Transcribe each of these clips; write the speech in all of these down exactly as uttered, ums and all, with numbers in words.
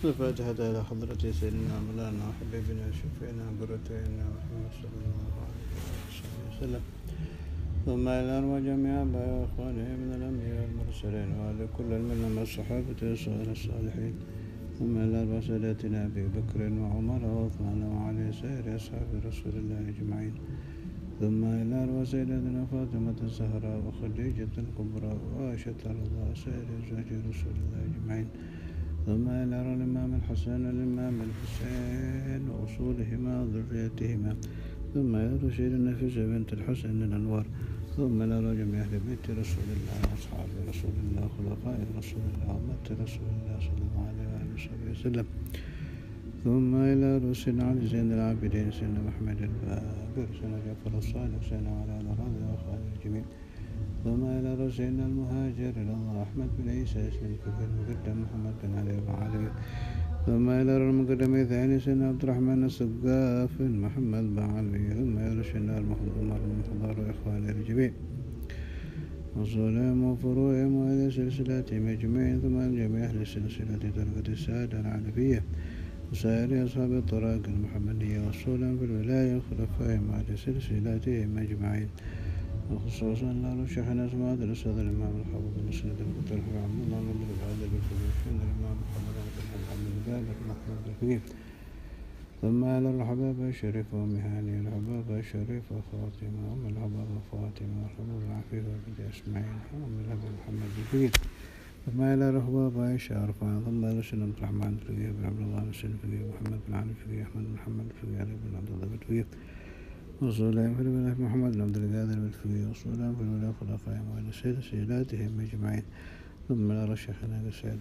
الفاتحة إلى حضرة سيدنا مولانا وحبيبنا وشفينا قرتنا محمد صلى الله عليه وسلم، ثم إلى أرواح جميع آبائنا وإخواننا من الأنبياء والمرسلين وعلى كل من الصحابة الصالحين، ثم إلى أرواح ساداتنا أبي بكر وعمر وعثمان وعلي سائر أصحاب رسول الله أجمعين، ثم إلى أرواح سيدتنا فاطمة الزهراء وخديجة الكبرى وعائشة رضي الله سائر أزواج رسول الله أجمعين، ثم إلى الإمام الحسن والإمام الحسين وأصولهما وذريتهما، ثم إلى رشيد النفس بنت الحسن الأنوار، ثم إلى جميع أهل بيت رسول الله وأصحاب رسول الله وخلفاء رسول الله وأمة رسول الله صلى الله عليه وآله وسلم، ثم إلى رسول علي زين العابدين سيدنا محمد الباقر سيدنا جعفر الصادق سيدنا على الأراضي وخالد الجميل، ثم إلى رسولنا المهاجر إلى الله أحمد بن عيسى اسم الكبير مقدم محمد بن علي بن علي، ثم إلى المقدم الثاني سيدنا عبد الرحمن السقاف محمد بن علي، ثم إلى رسولنا المحمد عمر بن حضار وإخوانه الجميع وصولهم وفروعهم وإلى سلسلاتهم أجمعين، ثم جميع أهل السلسلة طريقة السادة العنفية وسائر أصحاب الطرائق المحمدية وصولهم في الولاية وخلفائهم وعلى سلسلاتهم أجمعين، وخصوصا لا شيخنا سماعة الأستاذ الإمام الحافظ بن سند المقتل عبد الله بن العادل بالفقيه الإمام محمد بن محمد بن جابر محمد بالفقيه، ثم على الحباب الشريف ومهاني الحباب الشريف وفاطمة أم الحباب وفاطمة والحباب العفيف وبنت إسماعيل أم الحباب محمد بالفقيه، ثم إلى الحباب عائشة عرفان، ثم إلى سيدنا عبد الرحمن بالفقيه بن عبد الله بن سند بالفقيه محمد بن علي بالفقيه أحمد بن محمد بالفقيه علي بن عبد الله بالفقيه، وصولهم في الولاية محمد بن عبد القادر بالفقيه، وصولهم في الولاية خلفائهم وإلى سلسلاتهم أجمعين، ثم إلى شيخنا السيد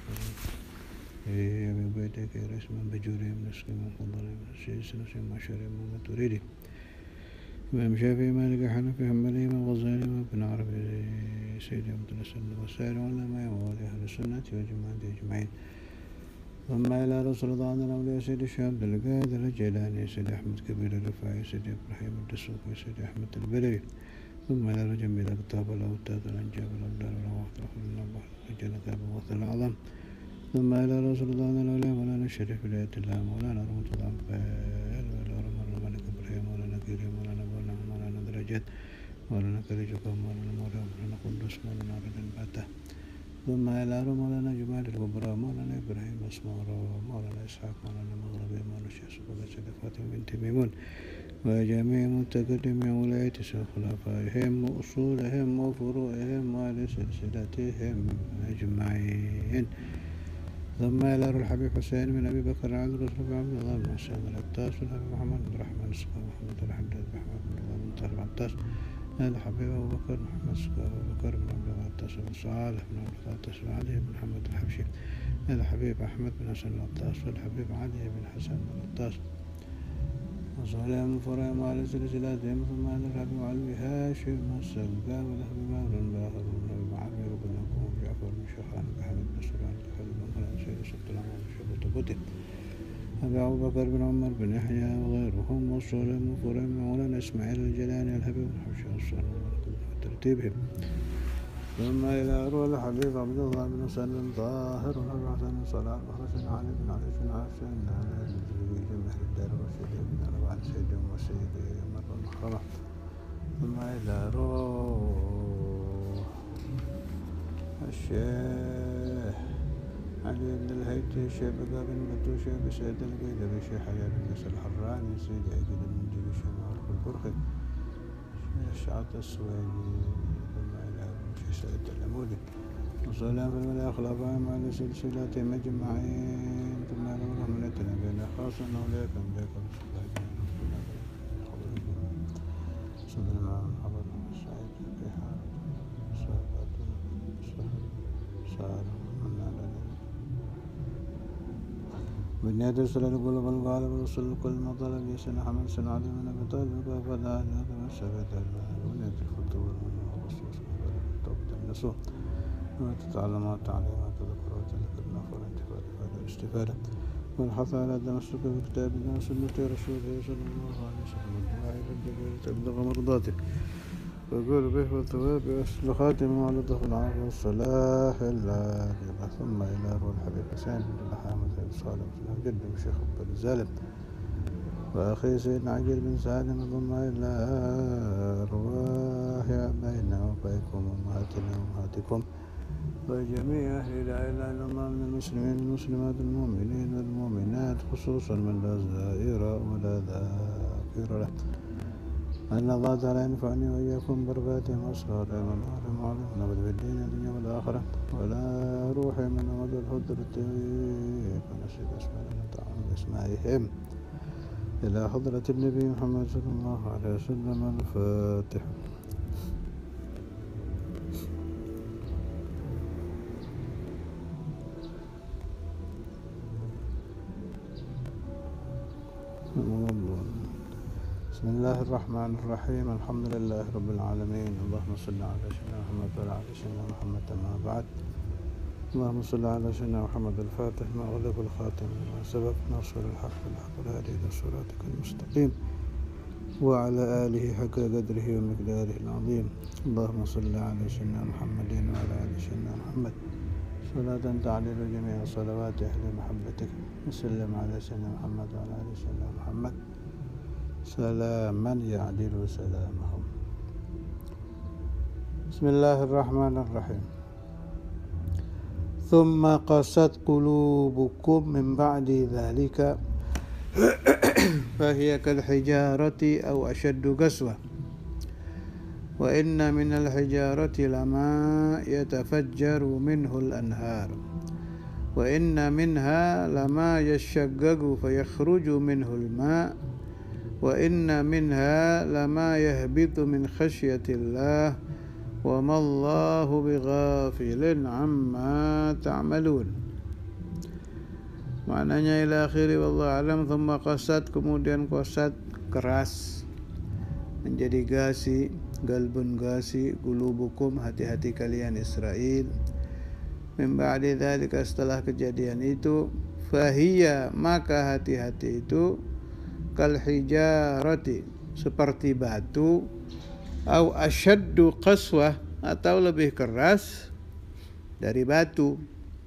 يا أبي بيتك يا رئيس من بجوري من اسقي من فضل من السيد سنسي ما شري من تريدي إمام شافعي مالك حنفي حنبلي من غزالي وابن عربي سيدي عبد السنة والسائر والعلماء وأولي أهل السنة والجماعة أجمعين، ثم إلى رسول الله عن الأولياء سيدي الشيخ عبد القادر الجيلاني سيدي أحمد كبير الرفاعي سيدي إبراهيم الدسوقي سيدي أحمد البدوي، ثم إلى جميع الأكتاب والأوتاد والأنجاب والأبدال والأواخر والأخر الرجال كتاب الوثن الأعظم، ثم إلى رسول الله عن الأولياء مولانا الشريف ولاية الله مولانا رحمة الله عبال والأرمر الملك إبراهيم مولانا كريم مولانا مولانا مولانا درجات مولانا كريجكم مولانا مولانا مولانا قدس مولانا رد الباتة، ثم إلى مولانا جمال الكبرى مولانا إبراهيم أسمار مولانا إسحاق مولانا مغربي مولانا الشيخ سقوط سيدة فاطمة بنت ميمون وجميع متقدمين ولاية خلفائهم وأصولهم وفروعهم وعلى سلسلتهم أجمعين، ثم إلى الحبيب حسين من أبي بكر عبد الرسول عبد الله بن حسين العطاس والحبيب محمد بن الرحمن السقاف محمد الحداد محمد بن الله بن طاهر العطاس الحبيب أبو بكر محمد السقاف أبو بكر بن عبد الله العطاس بن صالح بن عبد العطاس وعلي بن محمد الحبشي الحبيب أحمد بن حسن العطاس والحبيب علي بن حسن العطاس، وصولهم وفرعهم وعلى سلسلاتهم، ثم على الحبيب علي هاشم السقاف والحبيب عمرو باهر بن عمرو بن أبوه جعفر بن شيخان محمد بن سليمان سيد سبت الأمام الشيخ التبوتي أبي أبو بكر بن عمر بن يحيى وغيرهم، وصولهم وفرعهم مولانا إسماعيل الجلاني الحبيب بن حبشي والصلاة وترتيبهم، ثم إلى أروى الحبيب عبد الله بن سلم طاهر بن حسن صلاح وحسن علي بن علي بن عاصم بن جمع الدار وسيد بن أربعة سيد وسيد عمر بن مخرمة، ثم إلى روح الشيخ علي بن الهيثي الشيخ بقى بن بطوش بسيد القيدر الشيخ حياة بن ياسر الحراني سيد عقيل بن جيب الشيخ معروف البرخي الشيخ شعط السويدي، ثم إلى الشيخ سعيد العمودي، وصلى في الولاية خلفائهم على سلسلتهم أجمعين، ثم إلى رحمتنا بين خاصة أولياءكم بكم صدر الإمام محمد بن سعيد في حال صحبة صار بنية السلة القلوب الغالب الرسول كل مطلب يسنى حمد سنة علي من أبي طالب وفدا هذا والسبت بنية الفتور من الرسول توبة النسوح وتتعلمات تعليمات تذكرات ذكرنا فالانتفاد والاستفادة والحث على التمسك بكتاب الله وسنة رسوله صلى الله عليه وسلم والدعاء إلى الجبال تبلغ مرضاته وقربه وثواب أصل خاتم ولطف العافية والصلاح العاقبة ثم إلى روح الحبيب حسين بن الحامد سيد صالح جد الشيخ عبد الزالم وأخي سيدنا عقيل بن سالم ثم إلى أرواح آبائنا وآبائكم وأمهاتنا وأمهاتكم وجميع أهل لا إله إلا الله من المسلمين والمسلمات المؤمنين والمؤمنات خصوصا من لا زائر ولا ذاكر له أن الله تعالى ينفعني وإياكم بركاته وأسرارهم والعالم وعلمنا بالدين الدنيا والآخرة ولا روح من أمد الحضرة ونسيب أسمائنا تعالى بأسمائهم إلى حضرة النبي محمد صلى الله عليه وسلم. الفاتح. بسم الله الرحمن الرحيم. الحمد لله رب العالمين. اللهم صل على سيدنا محمد وعلى آل سيدنا محمد. أما بعد. اللهم صل على سيدنا محمد الفاتح ما أغلق الخاتم ما سبق ناصر الحق بالحق الهادي إلى صراطك المستقيم وعلى آله حق قدره ومقداره العظيم. اللهم صل على سيدنا محمد وعلى آل سيدنا محمد صلاة تعليل جميع صلوات أهل محبتك وسلم على سيدنا محمد وعلى آل سيدنا محمد سلاما يعدل سلامهم. بسم الله الرحمن الرحيم. ثم قست قلوبكم من بعد ذلك فهي كالحجارة أو أشد قسوة وإن من الحجارة لما يتفجر منه الأنهار وإن منها لما يشقق فيخرج منه الماء وإن منها لما يهبط من خشية الله وما الله بغافل عما تعملون. Maknanya ila akhiri wallahu alam. Thumma qasat, kemudian qasat keras menjadi gasi, galbun gasi, qulubukum hati-hati kalian Israel. Min ba'di dzalika, setelah kejadian itu, fahiya maka hati-hati itu kal hijarati seperti batu, au asyaddu qaswah atau lebih keras dari batu,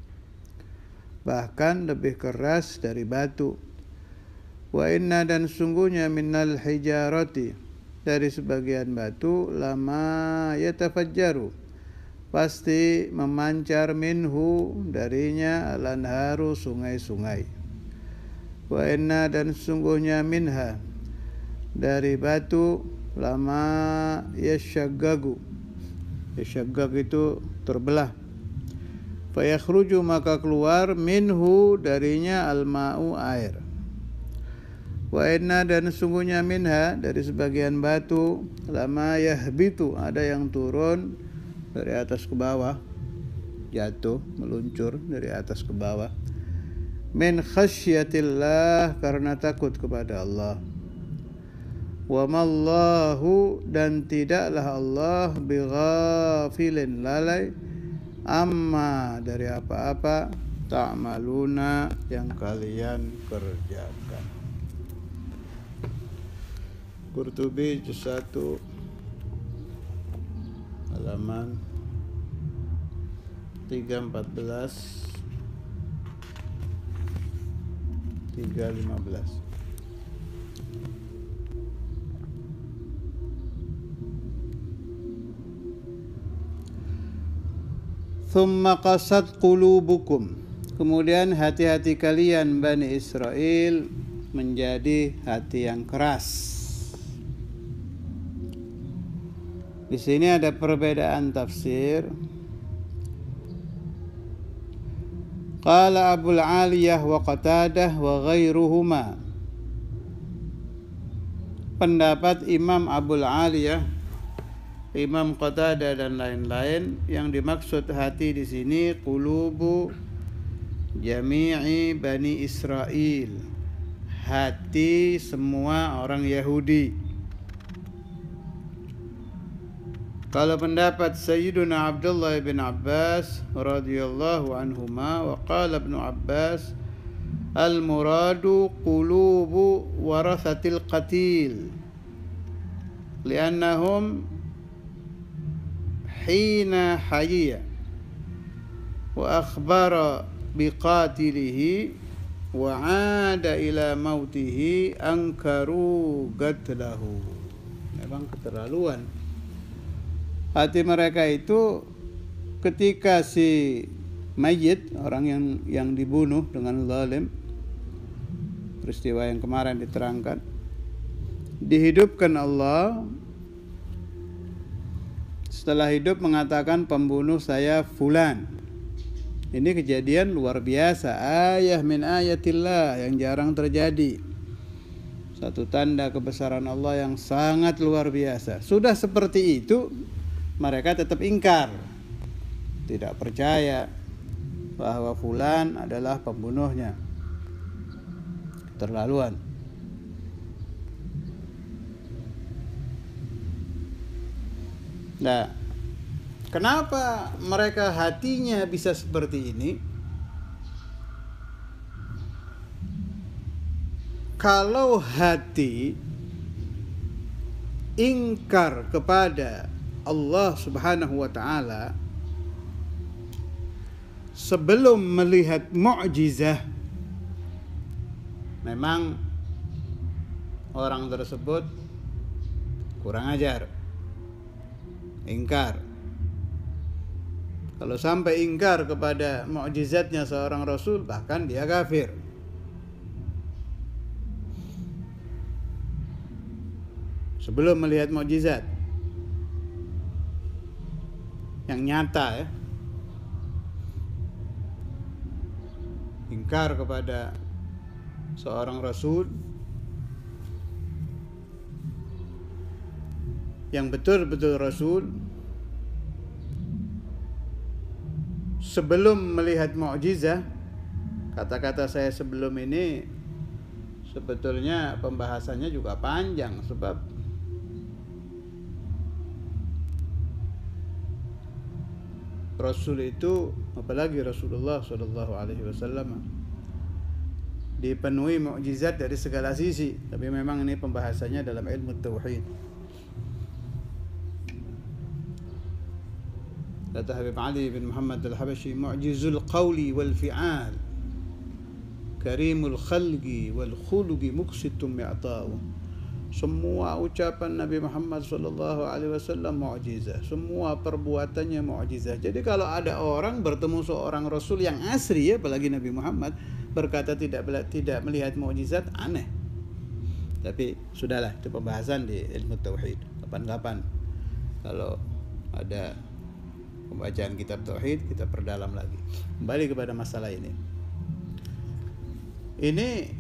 bahkan lebih keras dari batu. Wa inna, dan sungguhnya minal hijarati dari sebagian batu, lama yatafajjaru pasti memancar minhu darinya al-anharu sungai-sungai. Wa inna, dan sungguhnya minha dari batu, lama yashaggagu, yashaggag itu terbelah, fayakhruju maka keluar, minhu darinya al-ma'u air. Wa inna, dan sungguhnya minha dari sebagian batu, lama yahbitu ada yang turun dari atas ke bawah, jatuh meluncur dari atas ke bawah, min khasyatillah karena takut kepada Allah. Wa mallahu, dan tidaklah Allah bighafilin lalai, amma dari apa-apa, ta'maluna yang kalian kerjakan. Qurtubi juz satu halaman tiga empat belas tiga lima belas. Thumma qasat qulubukum, kemudian hati-hati kalian Bani Israel menjadi hati yang keras. Di sini ada perbedaan tafsir. Qala Abul Aliyah wa Qatadah wa ghairuhuma. Pendapat Imam Abul Aliyah, Imam Qatadah dan lain-lain, yang dimaksud hati di sini qulubu jami'i Bani Israel, hati semua orang Yahudi. Kalau pendapat Sayyiduna Abdullah bin Abbas radhiyallahu anhuma, wa qala Ibnu Abbas al-muradu qulubu warathatil qatil li'annahum hina hayya wa akhbara biqatilihi wa 'ada ila mautihi ankaru qatlahu. Memang keterlaluan. Hati mereka itu ketika si mayit, orang yang yang dibunuh dengan zalim, peristiwa yang kemarin diterangkan, dihidupkan Allah, setelah hidup mengatakan pembunuh saya fulan. Ini kejadian luar biasa, ayah min ayatillah yang jarang terjadi. Satu tanda kebesaran Allah yang sangat luar biasa. Sudah seperti itu, mereka tetap ingkar, tidak percaya bahwa fulan adalah pembunuhnya. Keterlaluan. Nah, kenapa mereka hatinya bisa seperti ini? Kalau hati ingkar kepada Allah Subhanahu wa ta'ala sebelum melihat mukjizah, memang orang tersebut kurang ajar, ingkar. Kalau sampai ingkar kepada mukjizatnya seorang rasul, bahkan dia kafir. Sebelum melihat mukjizat yang nyata, ya, ingkar kepada seorang rasul yang betul-betul rasul, sebelum melihat mukjizah. Kata-kata saya sebelum ini sebetulnya pembahasannya juga panjang, sebab Rasul itu, apalagi Rasulullah Shallallahu Alaihi Wasallam, dipenuhi mukjizat dari segala sisi. Tapi memang ini pembahasannya dalam ilmu tauhid. Kata Habib Ali bin Muhammad al-Habashi, mu'jizul qawli wal fi'al, karimul khalqi wal khuluqi muqsitum mi'ta'u. Semua ucapan Nabi Muhammad sallallahu alaihi wasallam mukjizah, semua perbuatannya mukjizah. Jadi kalau ada orang bertemu seorang rasul yang asli, ya, apalagi Nabi Muhammad, berkata tidak tidak melihat mukjizat, aneh. Tapi sudahlah, itu pembahasan di ilmu tauhid. Kapan-kapan kalau ada pembacaan kitab tauhid, kita perdalam lagi. Kembali kepada masalah ini. Ini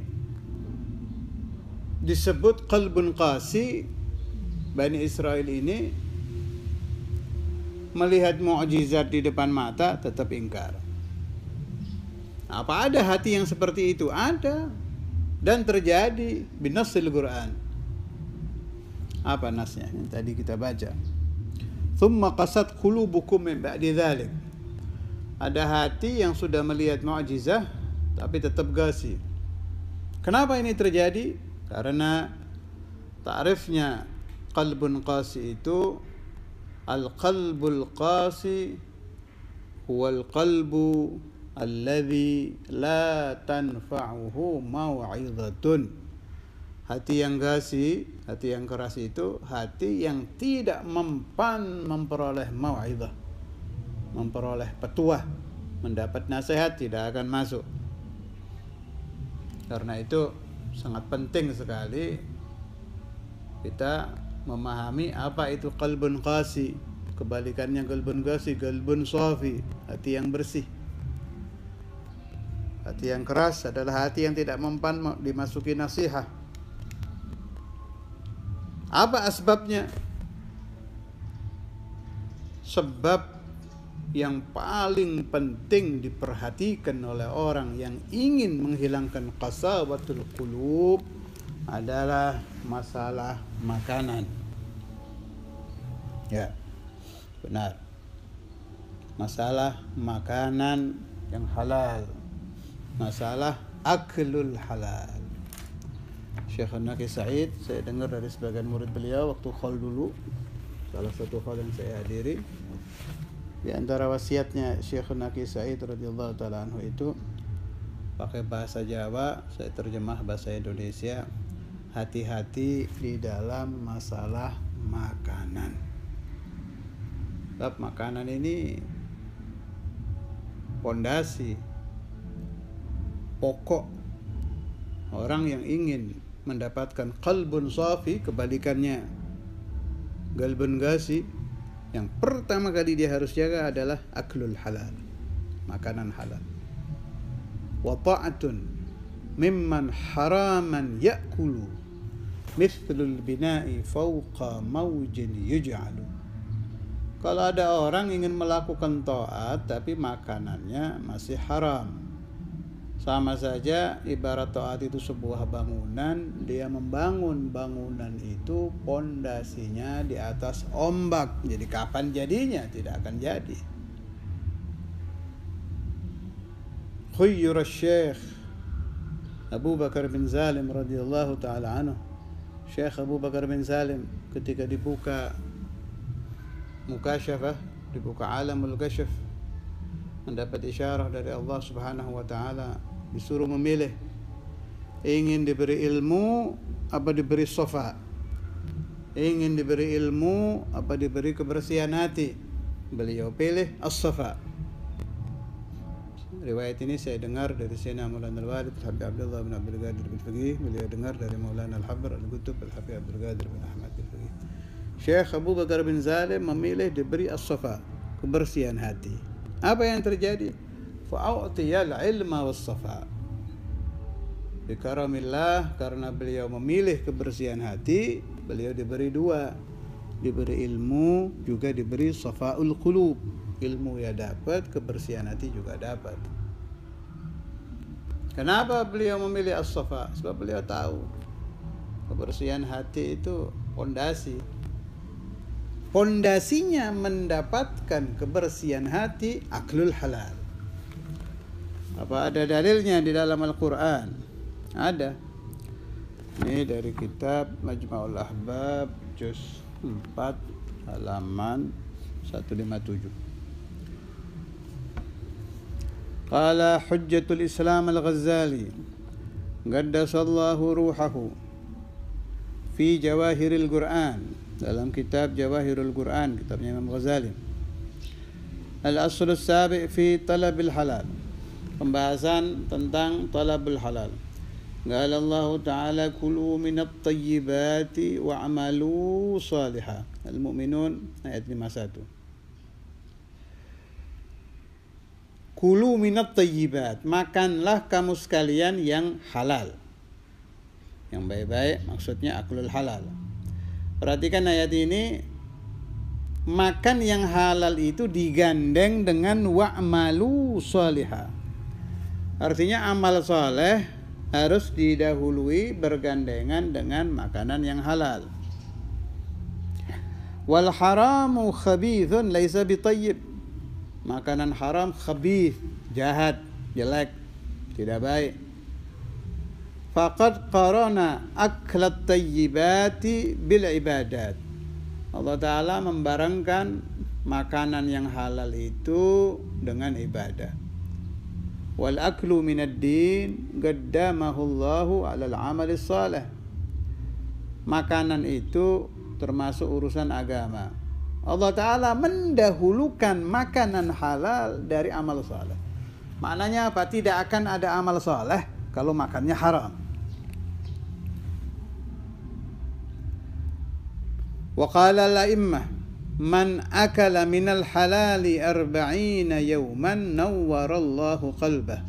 disebut qalbun qasi. Bani Israel ini melihat mukjizat di depan mata tetap ingkar. Apa ada hati yang seperti itu? Ada, dan terjadi binasil Quran. Apa nasnya yang tadi kita baca? Thumma qasat qulubukum min ba'di dzalik. Ada hati yang sudah melihat mukjizah tapi tetap qasi. Kenapa ini terjadi? Karena ta'rifnya qalbun qasi itu, al-qalbul qasi huwal qalbu alladhi la tanfa'uhu mau'izatun. Hati yang qasi, hati yang keras itu hati yang tidak mempan memperoleh mau'izah, memperoleh petuah, mendapat nasihat, tidak akan masuk. Karena itu sangat penting sekali kita memahami apa itu qalbun qasi. Kebalikannya qalbun qasi, qalbun safi, hati yang bersih. Hati yang keras adalah hati yang tidak mempan dimasuki nasihat. Apa asbabnya? Sebab yang paling penting diperhatikan oleh orang yang ingin menghilangkan qasawatul qulub adalah masalah makanan. Ya, benar. Masalah makanan yang halal, masalah aklul halal. Syekh An-Naqi Sa'id, saya dengar dari sebagian murid beliau waktu khol dulu, salah satu khol yang saya hadiri, Di antara wasiatnya Syekhuna Ki Said radhiyallahu taala anhu itu pakai bahasa Jawa, saya terjemah bahasa Indonesia. Hati-hati di dalam masalah makanan. Sebab makanan ini pondasi pokok orang yang ingin mendapatkan qalbun safi, kebalikannya galbun gasi. Yang pertama kali dia harus jaga adalah aklul halal, makanan halal. Wa ta'atun mimman haraman ya'kulu mithlul bina'i fawqa mawjin yuj'alu. Kalau ada orang ingin melakukan taat tapi makanannya masih haram, sama saja ibarat taat itu sebuah bangunan, dia membangun bangunan itu pondasinya di atas ombak. Jadi kapan jadinya? Tidak akan jadi. Khuyyir Syekh Abu Bakar bin Salim radhiyallahu taala anhu. Syekh Abu Bakar bin Salim ketika dibuka mukasyafah, dibuka alamul kasyaf, mendapat isyarah dari Allah Subhanahu wa taala, disuruh memilih ingin diberi ilmu apa diberi sofa, ingin diberi ilmu apa diberi kebersihan hati. Beliau pilih as-safa. Riwayat ini saya dengar dari Sayyidina Maulana Al-Walid Al-Habib Abdullah bin Abdul Qadir bin Faqih. Beliau dengar dari Maulana Al-Habr Al-Qutub Al-Habib Abdul Qadir bin Ahmad bin Faqih. Syekh Abu Bakar bin Salim memilih diberi as-safa, kebersihan hati. Apa yang terjadi? Fa'u'tiyal ilma was-safa. Bikaramillah, karena beliau memilih kebersihan hati, beliau diberi dua. Diberi ilmu, juga diberi safa'ul qulub. Ilmu ya dapat, kebersihan hati juga dapat. Kenapa beliau memilih as-safa? Sebab beliau tahu kebersihan hati itu pondasi. Pondasinya mendapatkan kebersihan hati aklul halal. Apa ada dalilnya di dalam Al-Quran? Ada. Ini dari kitab Majma'ul Ahbab juz empat halaman seratus lima puluh tujuh. Qala Hujjatul Islam Al-Ghazali qaddasallahu ruhahu fi Jawahiril Quran, dalam kitab Jawahirul Quran, kitabnya Imam Ghazali. Al-Aslus Sabi' fi Talabil Halal, pembahasan tentang talabul halal. Qala Allah Ta'ala kulu minat tayyibati wa'amalu salihah. Al-Mu'minun ayat lima puluh satu. Kulu minat tayyibat, makanlah kamu sekalian yang halal, yang baik-baik, maksudnya aklul halal. Perhatikan ayat ini, makan yang halal itu digandeng dengan wa'malu salihah. Artinya amal soleh harus didahului bergandengan dengan makanan yang halal. Wal haramu khabithun laisa bitayyib. Makanan haram khabith, jahat, jelek, tidak baik. Faqad qarana aklat tayyibati bil ibadat. Allah Ta'ala membarengkan makanan yang halal itu dengan ibadah. Wal aklu minad din qaddamahu Allahu 'alal 'amali shalih. Makanan itu termasuk urusan agama. Allah Ta'ala mendahulukan makanan halal dari amal saleh. Maknanya apa? Tidak akan ada amal saleh kalau makannya haram. Wa qala al-a'immah man akala minal halali arba'ina yawman nawwarallahu qalbah.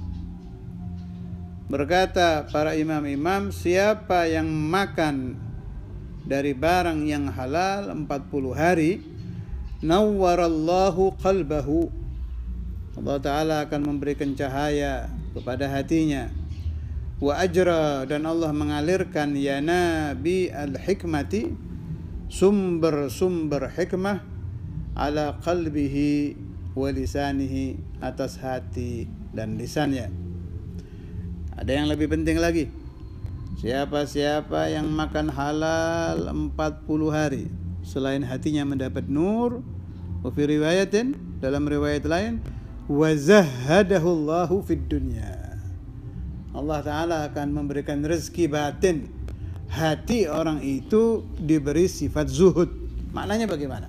Berkata para imam-imam, siapa yang makan dari barang yang halal empat puluh hari, nawwarallahu qalbahu, Allah Ta'ala akan memberikan cahaya kepada hatinya. Wa ajra, dan Allah mengalirkan yanabi al-hikmati, sumber-sumber hikmah, ala qalbihi wa lisanihi, atas hati dan lisannya. Ada yang lebih penting lagi, siapa-siapa yang makan halal empat puluh hari, selain hatinya mendapat nur, wa fi riwayatin, Dalam riwayat lain, wa zahhadahu Allahu fid dunya. Allah Ta'ala akan memberikan rezeki batin. Hati orang itu diberi sifat zuhud. Maknanya bagaimana?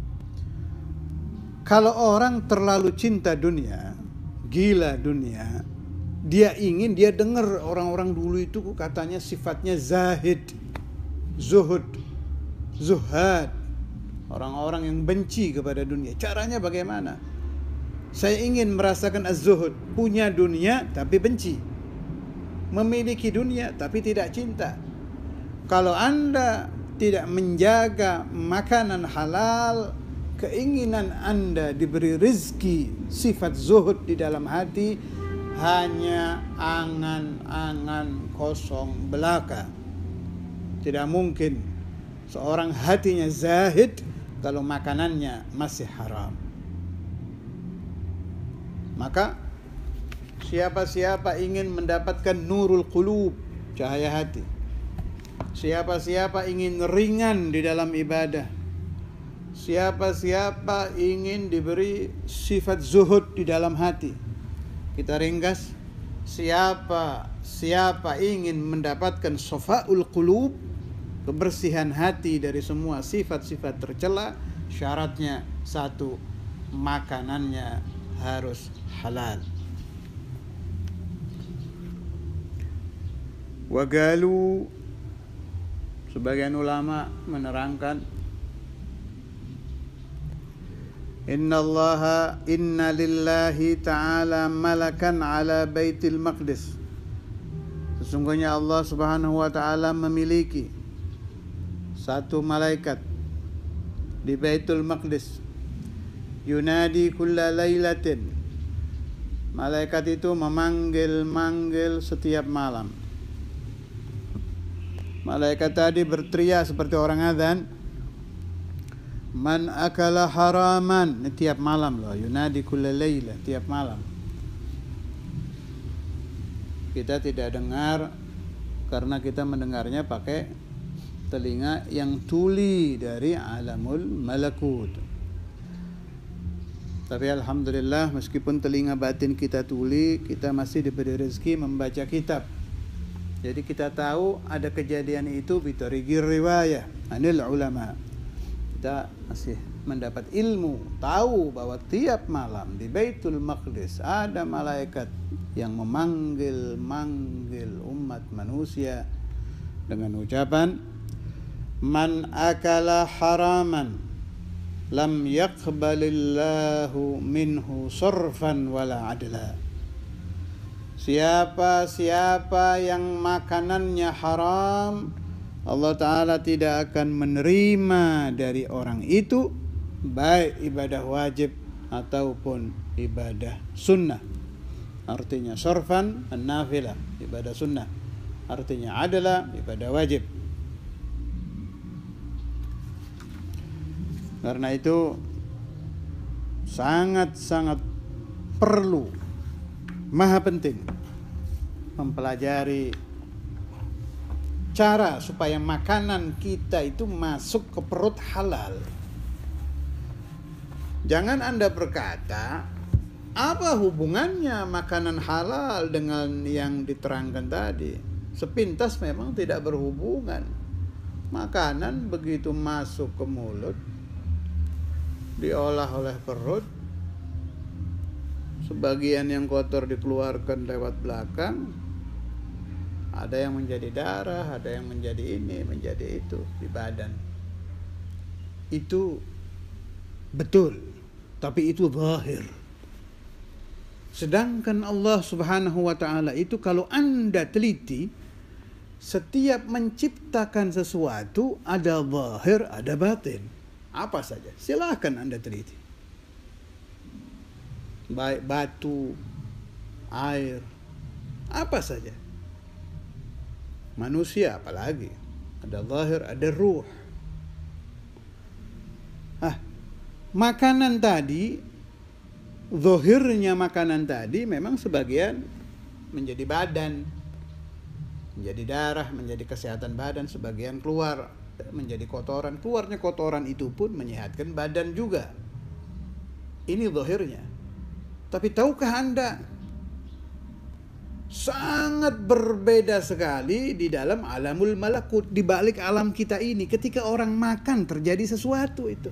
Kalau orang terlalu cinta dunia, gila dunia, dia ingin, dia dengar orang-orang dulu itu katanya sifatnya zahid, zuhud, zuhad. Orang-orang yang benci kepada dunia. Caranya bagaimana? Saya ingin merasakan az-zuhud, punya dunia tapi benci. Memiliki dunia tapi tidak cinta. Kalau Anda tidak menjaga makanan halal, keinginan Anda diberi rezeki sifat zuhud di dalam hati hanya angan-angan kosong belaka. Tidak mungkin seorang hatinya zahid kalau makanannya masih haram. Maka siapa-siapa ingin mendapatkan nurul qulub, cahaya hati, siapa-siapa ingin ringan di dalam ibadah, siapa-siapa ingin diberi sifat zuhud di dalam hati, kita ringkas, siapa siapa ingin mendapatkan safaul qulub, kebersihan hati dari semua sifat-sifat tercela, syaratnya satu, makanannya harus halal. Wagalu, sebagian ulama menerangkan, Inna allaha inna lillahi ta'ala malakan ala baitil maqdis. Sesungguhnya Allah subhanahu wa ta'ala memiliki satu malaikat di Baitul Maqdis. Yunadi kulla lailatin. Malaikat itu memanggil-manggil setiap malam. Malaikat tadi berteriak seperti orang azan, man akala haraman. Ini tiap malam loh, yunadi kulla laila, tiap malam. Kita tidak dengar karena kita mendengarnya pakai telinga yang tuli dari alamul malakut. Tapi alhamdulillah, meskipun telinga batin kita tuli, kita masih diberi rezeki membaca kitab. Jadi kita tahu ada kejadian itu bitarigir riwayah anil ulama. Kita masih mendapat ilmu, tahu bahwa tiap malam di Baitul Maqdis ada malaikat yang memanggil-manggil umat manusia dengan ucapan, man akala haraman lam yaqbalillahu minhu sarfan wala adla. Siapa-siapa yang makanannya haram, Allah Ta'ala tidak akan menerima dari orang itu baik ibadah wajib ataupun ibadah sunnah. Artinya sarfan an-nafilah, ibadah sunnah. Artinya adla, ibadah wajib. Karena itu sangat-sangat perlu, maha penting mempelajari cara supaya makanan kita itu masuk ke perut halal. Jangan Anda berkata, apa hubungannya makanan halal dengan yang diterangkan tadi? Sepintas memang tidak berhubungan. Makanan begitu masuk ke mulut, diolah oleh perut, sebagian yang kotor dikeluarkan lewat belakang, ada yang menjadi darah, ada yang menjadi ini, menjadi itu di badan. Itu betul, tapi itu zahir. Sedangkan Allah Subhanahu wa ta'ala itu kalau Anda teliti, setiap menciptakan sesuatu ada zahir, ada batin. Apa saja, silakan Anda teliti. Baik batu, air, apa saja. Manusia apalagi, ada zahir, ada ruh. Ah, makanan tadi, zahirnya makanan tadi memang sebagian menjadi badan, menjadi darah, menjadi kesehatan badan, sebagian keluar menjadi kotoran. Keluarnya kotoran itu pun menyehatkan badan juga. Ini zahirnya. Tapi tahukah Anda, sangat berbeda sekali di dalam alamul malakut, di balik alam kita ini. Ketika orang makan terjadi sesuatu itu.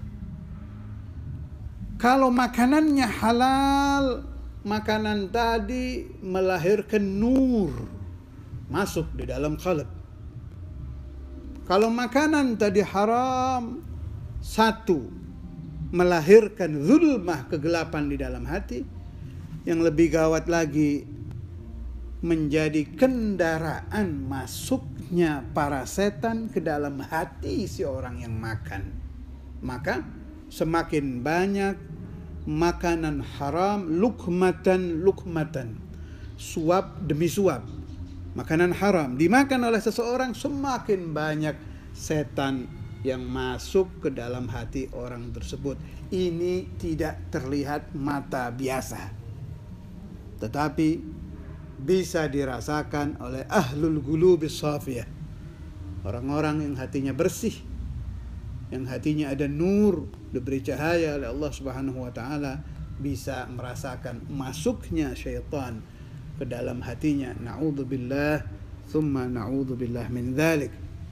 Kalau makanannya halal, makanan tadi melahirkan nur masuk di dalam qalb. Kalau makanan tadi haram, satu, melahirkan zulmah, kegelapan di dalam hati. Yang lebih gawat lagi, menjadi kendaraan masuknya para setan ke dalam hati si orang yang makan. Maka semakin banyak makanan haram, lukmatan lukmatan, suap demi suap, makanan haram dimakan oleh seseorang, semakin banyak setan yang masuk ke dalam hati orang tersebut. Ini tidak terlihat mata biasa, tetapi bisa dirasakan oleh ahlul qulubis shafiyah, orang-orang yang hatinya bersih, yang hatinya ada nur, diberi cahaya oleh Allah Subhanahu wa taala, bisa merasakan masuknya syaitan ke dalam hatinya. Na'udzubillah, thumma na'udzubillah min dzalik.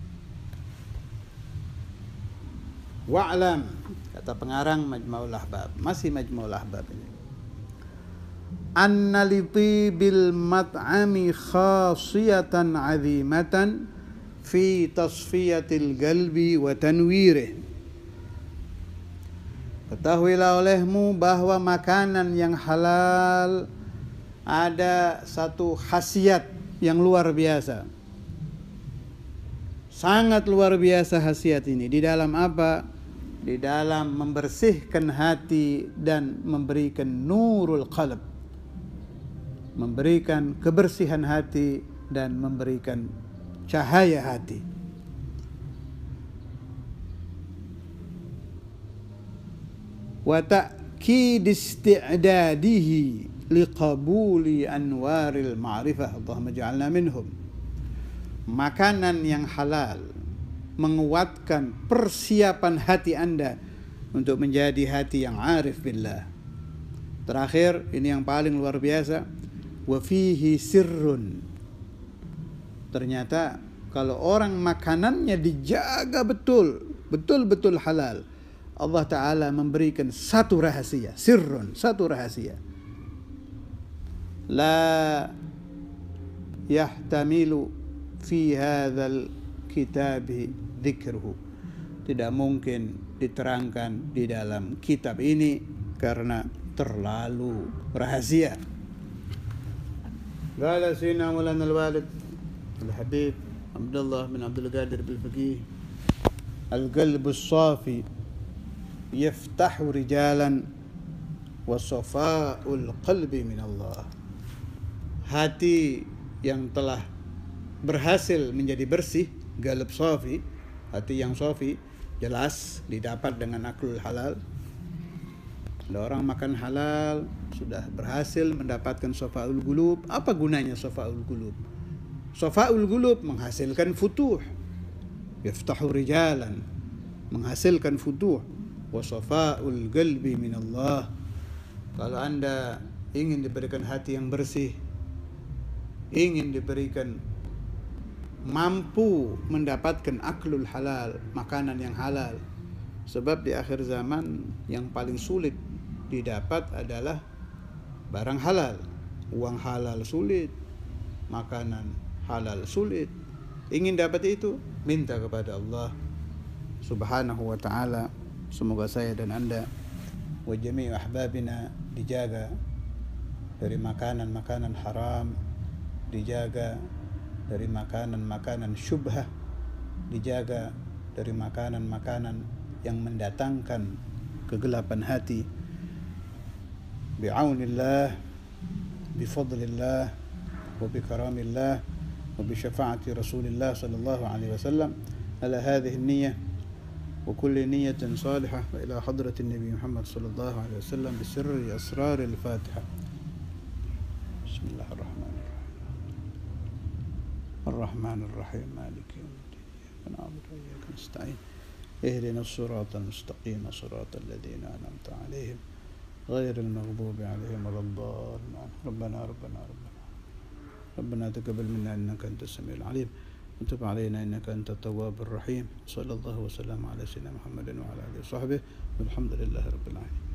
Wa'lam, kata pengarang Majma'ul Ahbab, masih Majma'ul Ahbab ini, anna litibil mat'ami khasiyatan 'azimatan fi tasfiyatil qalbi wa tanwirih. Ketahuilah olehmu bahwa makanan yang halal ada satu khasiat yang luar biasa. Sangat luar biasa khasiat ini. Di dalam apa? Di dalam membersihkan hati dan memberikan nurul qalb, memberikan kebersihan hati dan memberikan cahaya hati. Wa ta'kid isti'dadihi liqabuli anwaril ma'rifah. Allahumma ja'alna minhum. Makanan yang halal menguatkan persiapan hati Anda untuk menjadi hati yang arif billah. Terakhir, ini yang paling luar biasa, wa fihi sirrun. Ternyata kalau orang makanannya dijaga betul, betul-betul halal, Allah Ta'ala memberikan satu rahasia, sirrun, satu rahasia. La yahtamilu fi hadzal kitabi dzikruhu. Tidak mungkin diterangkan di dalam kitab ini karena terlalu rahasia. Qala Sayyidina Maulana al-Walid al-Habib Abdullah bin Abdul Qadir bil-Faqih, al-qalbu as-safi yaftahu rijalan wa safa'ul qalbi min Allah. Hati yang telah berhasil menjadi bersih, qalb safi, hati yang safi, jelas didapat dengan aklul halal. Ada orang makan halal sudah berhasil mendapatkan safa'ul qulub. Apa gunanya safa'ul qulub? Safa'ul qulub menghasilkan futuh, yaftahu rijalan, menghasilkan futuh. Wa safa'ul qalbi min Allah. Kalau Anda ingin diberikan hati yang bersih, ingin diberikan mampu mendapatkan aklul halal, makanan yang halal. Sebab di akhir zaman yang paling sulit didapat adalah barang halal. Uang halal sulit, makanan halal sulit. Ingin dapat itu, minta kepada Allah Subhanahu wa ta'ala. Semoga saya dan Anda wa jami'u ahbabina dijaga dari makanan-makanan haram, dijaga dari makanan-makanan syubhah, dijaga dari makanan-makanan yang mendatangkan kegelapan hati. Bi'aunillah, bifadlillah, wa bikaramillah, wa bisyafaati Rasulillah sallallahu alaihi wasallam ala hadhihi an-niyyah wa kulli niyyatin salihah wa ila hadratin Nabi Muhammad sallallahu alaihi wasallam bi sirri asrar al-Fatihah. Bismillahirrahmanirrahim. Ar-Rahman ar-Rahim, Maliki yawmiddin. Iyyaka na'budu wa iyyaka nasta'in. Ihdinas siratal mustaqim, siratal ladzina an'amta 'alaihim غير المغضوب عليهم ولا الضالين. ربنا ربنا ربنا ربنا تقبل منا إنك أنت السميع العليم وتب علينا إنك أنت التواب الرحيم. صلى الله وسلم على سيدنا محمد وعلى آله وصحبه والحمد لله رب العالمين.